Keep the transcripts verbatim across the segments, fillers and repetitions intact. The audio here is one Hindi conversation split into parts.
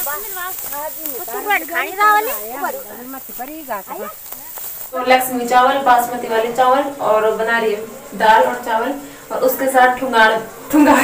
लक्ष्मी चावल, बासमती वाले चावल, और बना रही है दाल और चावल, और उसके साथ ठुंगाड़ ठुंगाड़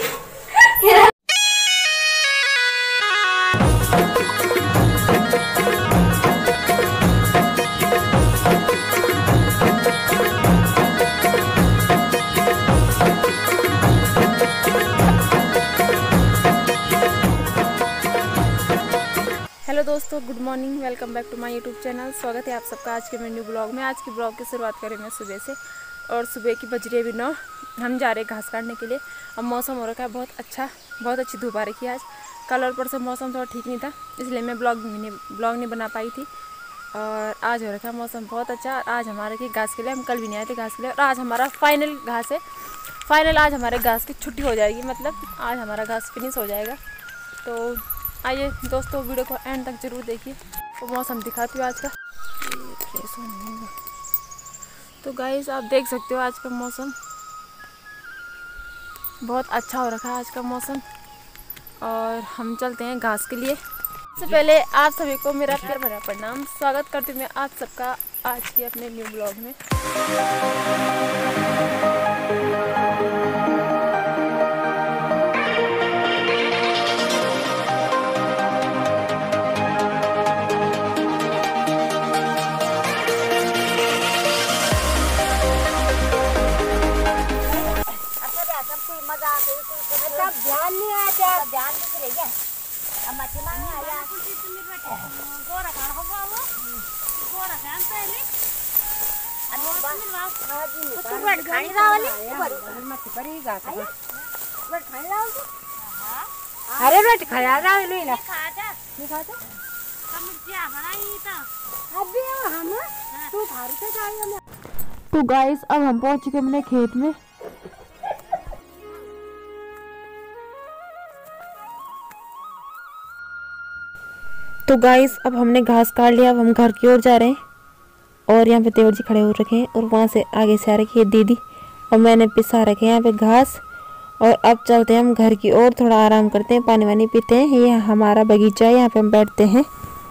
हेलो दोस्तों, good morning, welcome back to my YouTube channel. स्वागत है आप सबका आज के मेरे न्यू ब्लॉग में। आज की ब्लॉग की शुरुआत करें मैं सुबह से, और सुबह की बज रही है अभी नौ। हम जा रहे हैं घास काटने के लिए। अब मौसम हो रखा है बहुत अच्छा, बहुत अच्छी धूप आ रखी है आज। कल और परसों मौसम थोड़ा ठीक नहीं था, इसलिए मैं ब्लॉग नहीं ब्लॉग नहीं बना पाई थी। और आज हो रखा है मौसम बहुत अच्छा। आज हमारे की घास के लिए, हम कल भी नहीं आए थे घास के लिए, और आज हमारा फाइनल घास है। फाइनल आज हमारे घास की छुट्टी हो जाएगी, मतलब आज हमारा घास फिनिश हो जाएगा। तो आइए दोस्तों, वीडियो को एंड तक जरूर देखिए। तो मौसम दिखाती हूँ आज का। तो गाइस आप देख सकते हो आज का मौसम बहुत अच्छा हो रखा है आज का मौसम। और हम चलते हैं घास के लिए। सबसे पहले आप सभी को मेरा प्यार भरा प्रणाम। स्वागत करती हूँ मैं आप सबका आज के अपने न्यू ब्लॉग में। ध्यान नहीं आया, ध्यान किस रह गया? अब मच्छी मांगने आया। गोरा खाना होगा वो, गोरा खान पहले। अब बात तो बड़ खानी रावली, बड़ मच्छी पड़ी गा का। बड़ खानी रावली। हां, अरे बड़ खाया रावली ना। खाता, नहीं खाता। समुद्र बनाई तो। अभी हम तू घर से जाएगा। तो गाइस अब हम पहुंच चुके अपने खेत में। तो गाइस अब हमने घास काट लिया, अब हम घर की ओर जा रहे हैं। और यहाँ पे देवर जी खड़े हो रखे हैं, और वहाँ से आगे से आ रखी है दीदी, और मैंने पिसा रखे हैं यहाँ पे घास। और अब चलते हैं हम घर की ओर, थोड़ा आराम करते हैं, पानी वानी पीते हैं। ये हमारा बगीचा है, यहाँ पे हम बैठते हैं।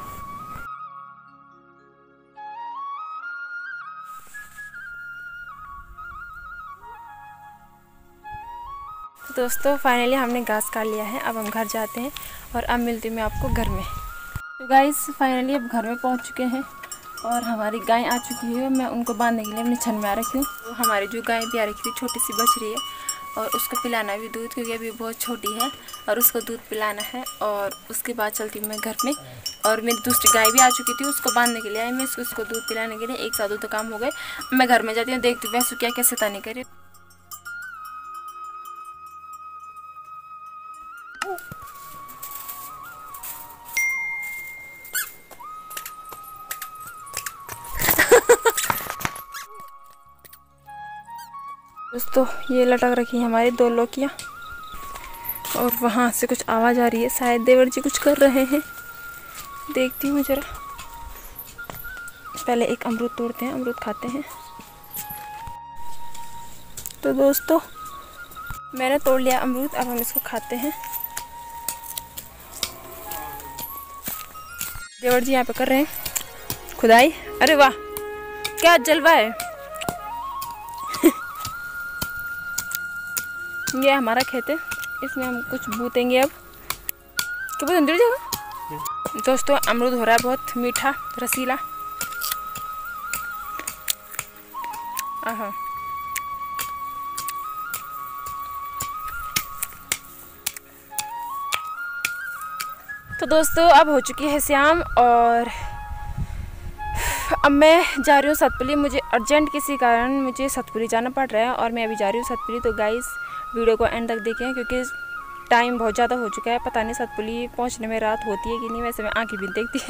दोस्तों फाइनली हमने घास काट लिया है, अब हम घर जाते हैं, और अब मिलती हूँ मैं आपको घर में। तो गाइस फाइनली अब घर में पहुंच चुके हैं, और हमारी गाय आ चुकी है। मैं उनको बांधने के लिए अपने छन में आ रखी हूँ। तो हमारी जो गाय भी आ रखी थी, छोटी सी बच रही है, और उसको पिलाना भी दूध, क्योंकि अभी बहुत छोटी है, और उसको दूध पिलाना है। और उसके बाद चलती हूँ मैं घर में। और मेरी दूसरी गाय भी आ चुकी थी, उसको बांधने के लिए आई मैं, उसको उसको दूध पिलाने के लिए। एक साथ दो तो काम हो गए। मैं घर में जाती हूँ, देखती हूँ वैसे क्या कैसे तानी करी। दोस्तों ये लटक रखी है हमारी दो लौकियाँ, और वहाँ से कुछ आवाज़ आ रही है, शायद देवर जी कुछ कर रहे हैं। देखती हूँ जरा। पहले एक अमरूद तोड़ते हैं, अमरूद खाते हैं। तो दोस्तों मैंने तोड़ लिया अमरूद, अब हम इसको खाते हैं। देवर जी यहाँ पे कर रहे हैं खुदाई। अरे वाह क्या जलवा है। ये हमारा खेत है, इसमें हम कुछ बूतेंगे अब। क्या बोलते हैं जगह? दोस्तों अमरूद हो रहा है बहुत मीठा रसीला। आहा तो दोस्तों अब हो चुकी है शाम, और अब मैं जा रही हूँ सतपुली। मुझे अर्जेंट किसी कारण मुझे सतपुली जाना पड़ रहा है, और मैं अभी जा रही हूँ सतपुली। तो गाइस वीडियो को एंड तक देखें, क्योंकि टाइम बहुत ज़्यादा हो चुका है। पता नहीं सतपुली पहुँचने में रात होती है कि नहीं, वैसे मैं आंखें भी देखती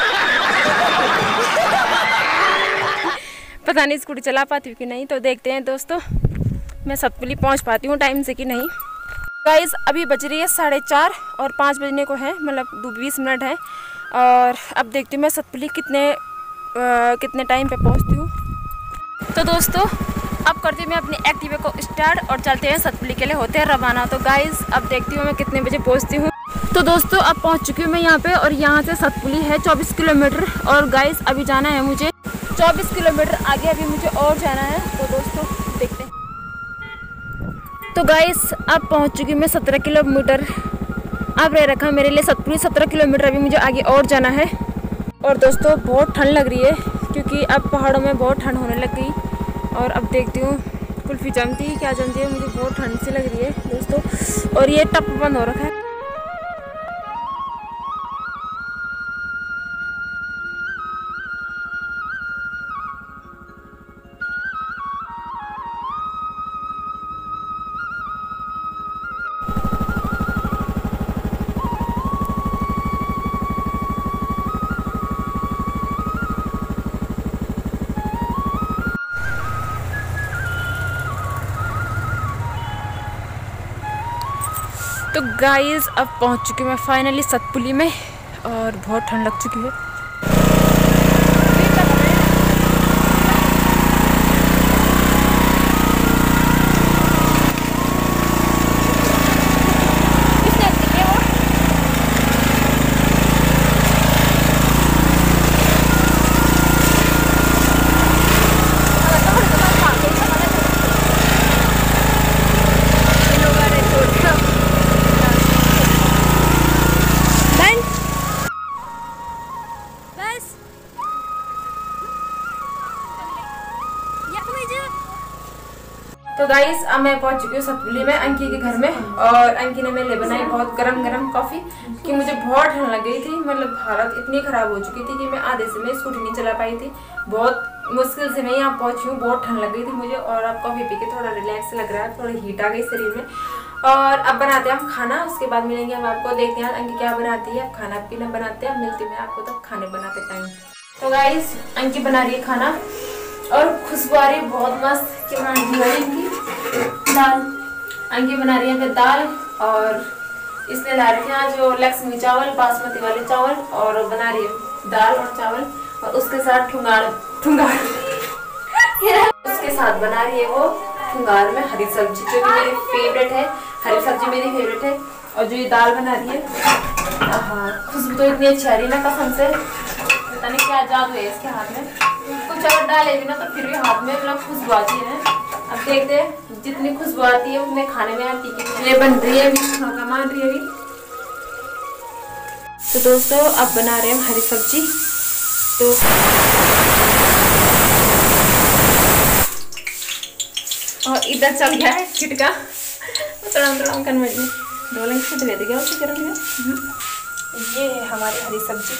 पता नहीं स्कूटी चला पाती हूँ कि नहीं। तो देखते हैं दोस्तों मैं सतपुली पहुँच पाती हूँ टाइम से कि नहीं। गाइस अभी बज रही है साढ़े चार, और पाँच बजने को है, मतलब बीस मिनट है। और अब देखती हूँ मैं सतपुली कितने आ, कितने टाइम पे पहुँचती हूँ। तो दोस्तों अब करती हूँ मैं अपनी एक्टिवा को स्टार्ट, और चलते हैं सतपुली के लिए, होते हैं रवाना। तो गाइस अब देखती हूँ मैं कितने बजे पहुँचती हूँ। तो दोस्तों अब पहुंच चुकी हूँ मैं यहाँ पे, और यहाँ से सतपुली है चौबीस किलोमीटर। और गाइस अभी जाना है मुझे चौबीस किलोमीटर आगे, अभी मुझे और जाना है। तो दोस्तों देखते हैं। तो गाइस अब पहुंच चुकी हूँ मैं सत्रह किलोमीटर। अब रह रखा मेरे लिए सतपुली सत्रह किलोमीटर, अभी मुझे आगे और जाना है। और दोस्तों बहुत ठंड लग रही है, क्योंकि अब पहाड़ों में बहुत ठंड होने लग गई। और अब देखती हूँ कुल्फी जमती है क्या जमती है, मुझे बहुत ठंड सी लग रही है दोस्तों। और ये टप बंद हो रखा है। तो गाइस अब पहुंच चुकी हूँ मैं फाइनली सतपुली में, और बहुत ठंड लग चुकी है। तो गाइस अब मैं पहुंच चुकी हूँ सतपुली में अंकी के घर में, और अंकी ने मेरे लिए बनाई बहुत गरम गरम कॉफ़ी, कि मुझे बहुत ठंड लग गई थी। मतलब हालत इतनी ख़राब हो चुकी थी कि मैं आधे से मैं स्कूटी नहीं चला पाई थी। बहुत मुश्किल से मैं यहाँ पहुँची हूँ, बहुत ठंड लग गई थी मुझे। और अब कॉफ़ी पी के थोड़ा रिलैक्स लग रहा है, थोड़ी हीट आ गई शरीर में। और अब बनाते हैं हम खाना, उसके बाद मिलेंगे हम आपको। देखते हैं अंकी क्या बनाती है। अब खाना पीना बनाते हैं, मिलती मैं आपको तब खाने बनाते टाइम। तो गाइस अंकी बना रही है खाना, और खुशबू आ रही है बहुत मस्त कि बना रही है इनकी दाल। अंकी बना रही है दाल, और इसने ला रखे हैं जो लक्ष्मी चावल, बासमती वाले चावल, और बना रही है दाल और चावल, और उसके साथ ठुंगार ठुंगार उसके साथ बना रही है वो ठुंगार में हरी सब्जी, जो कि मेरी फेवरेट है। हरी सब्जी मेरी फेवरेट है। और जो ये दाल बना रही है, हाँ खुशबू तो इतनी अच्छी आ रही है ना कसम से, पता नहीं क्या जादू है इसके हाथ में। कुछ अगर डाले भी ना तो फिर भी हाथ में मतलब खुशबू आती है। अब देखते हैं जितनी खुशबू आती है उतने खाने में आती है। ये बन रही है अभी, खाना मान रही है अभी। तो दोस्तों अब बना रहे हैं हरी सब्जी। तो और इधर चल गया है छिटका, तड़म तड़म कर में डोलेंगे से दे देगा उसे गर्म में। ये है हमारी हरी सब्जी।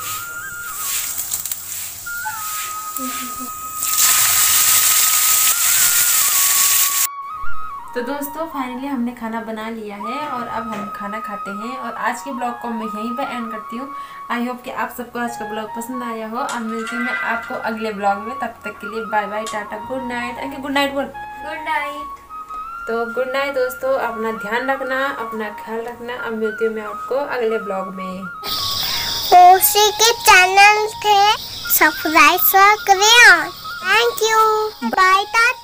तो दोस्तों फाइनली हमने खाना बना लिया है, और अब हम खाना खाते हैं। और आज के ब्लॉग को मैं यहीं पर एंड करती हूँ। आई होप कि आप सबको आज का ब्लॉग पसंद आया हो। अब मिलती हूँ मैं आपको अगले ब्लॉग में, तब तक के लिए bye bye, tata, good night. Ankit good night बोल। Good night. तो गुड नाइट दोस्तों, अपना ध्यान रखना, अपना ख्याल रखना। अब मिलती हूँ मैं आपको अगले ब्लॉग में। खुशी के चैनल थे सब्सक्राइब करें। Thank you, bye Tata.